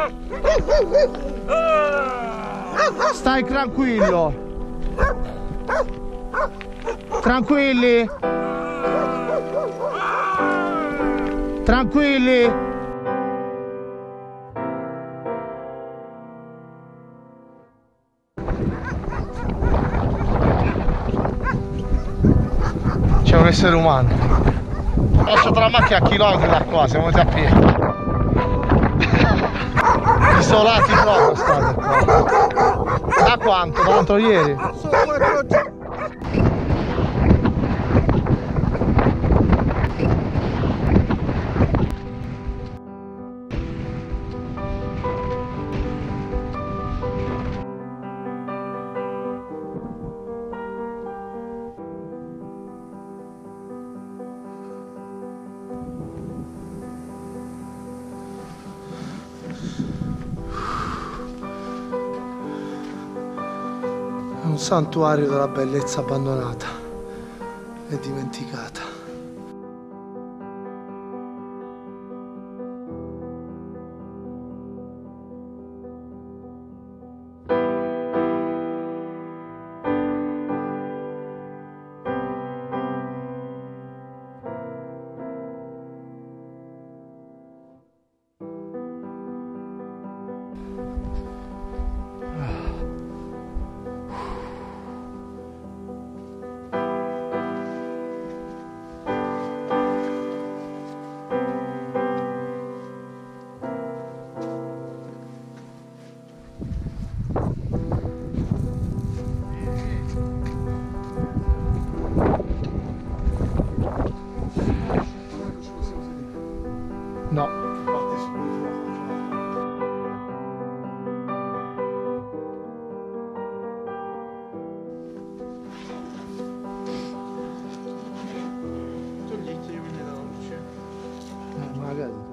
Stai tranquillo. Tranquilli. Tranquilli. C'è un essere umano. Ho lasciato la macchina a chilometri da qua, siamo venuti a piedi. Isolati proprio state qua. Da quanto? Da quanto ieri? Un santuario della bellezza abbandonata e dimenticata. No. Magari.